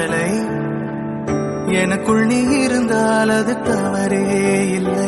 மழலை எனக்குள் நீ இருந்தால் அது தவறே இல்லை.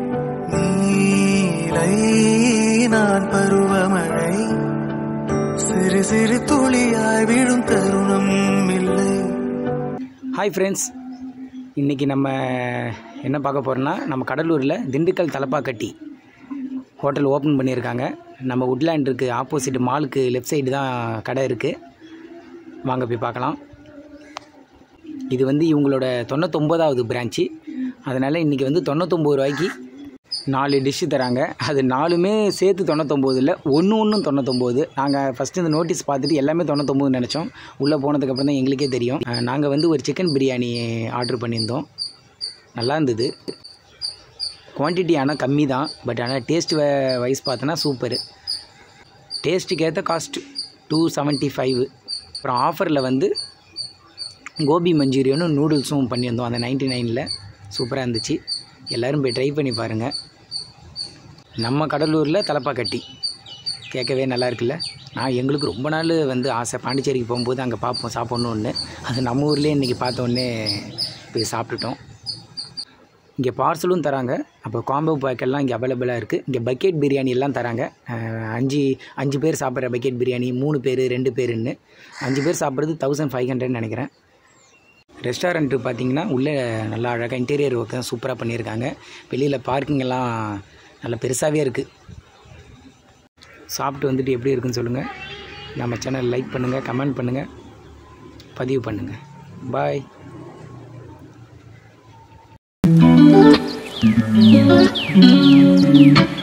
நீலை நான் பருவமழை சிறு சிறு துளியாய் விழும் தருணம் இல்லை. ஹாய் ஃப்ரெண்ட்ஸ், இன்றைக்கி நம்ம என்ன பார்க்க போகிறோன்னா, நம்ம கடலூரில் திண்டுக்கல் தலப்பாக்கட்டி ஹோட்டல் ஓப்பன் பண்ணியிருக்காங்க. நம்ம உட்லேண்டுக்கு ஆப்போசிட் மாலுக்கு லெஃப்ட் சைடு தான் கடை இருக்குது. வாங்க போய் பார்க்கலாம். இது வந்து இவங்களோட 99வது பிரான்ச்சு. அதனால் இன்றைக்கி வந்து 99 ரூபாய்க்கு 4 டிஷ்ஷு தராங்க. அது 4மே சேர்த்து 99 இல்லை, ஒன்று 99. நாங்கள் ஃபஸ்ட்டு இந்த நோட்டீஸ் பார்த்துட்டு எல்லாமே 99 நினச்சோம். உள்ளே போனதுக்கப்புறம் தான் எங்களுக்கே தெரியும். நாங்கள் வந்து ஒரு சிக்கன் பிரியாணி ஆர்டர் பண்ணியிருந்தோம். நல்லா இருந்தது. குவான்டிட்டி ஆனால் கம்மி தான், பட் ஆனால் டேஸ்ட் வைஸ் பார்த்தோன்னா சூப்பரு. டேஸ்ட்டுக்கு ஏற்ற காஸ்ட் 275. அப்புறம் ஆஃபரில் வந்து கோபி மஞ்சூரியனும் நூடுல்ஸும் பண்ணியிருந்தோம் அந்த 99ல். சூப்பராக இருந்துச்சு. எல்லோரும் போய் ட்ரை பண்ணி பாருங்கள். நம்ம கடலூரில் தலப்பாக்கட்டி கேட்கவே நல்லா இருக்குல்ல. எங்களுக்கு ரொம்ப நாள் வந்து ஆசை, பாண்டிச்சேரிக்கு போகும்போது அங்கே பார்ப்போம் சாப்பிட்ணுன்னு. அது நம்ம ஊர்லேயே இன்றைக்கி பார்த்தோன்னே போய் சாப்பிட்டுட்டோம். இங்கே பார்சலும் தராங்க. அப்போ காம்போ பேக்கெல்லாம் இங்கே அவைலபிளாக இருக்குது. இங்கே பக்கெட் பிரியாணி எல்லாம் தராங்க. 5 பேர் சாப்பிட்ற பக்கெட் பிரியாணி, 3 பேர் 2 பேருன்னு 5 பேர் சாப்பிட்றது 1500 நினைக்கிறேன். ரெஸ்டாரண்ட்டு பார்த்திங்கன்னா உள்ளே நல்லா அழகாக இன்டீரியர் ஒர்க் தான் சூப்பராக பண்ணியிருக்காங்க. வெளியில் பார்க்கிங் எல்லாம் நல்லா பெருசாகவே இருக்குது. சாப்பிட்டு வந்துட்டு எப்படி இருக்குன்னு சொல்லுங்கள். நம்ம சேனல் லைக் பண்ணுங்கள், கமெண்ட் பண்ணுங்கள், பதிவு பண்ணுங்கள். பாய்.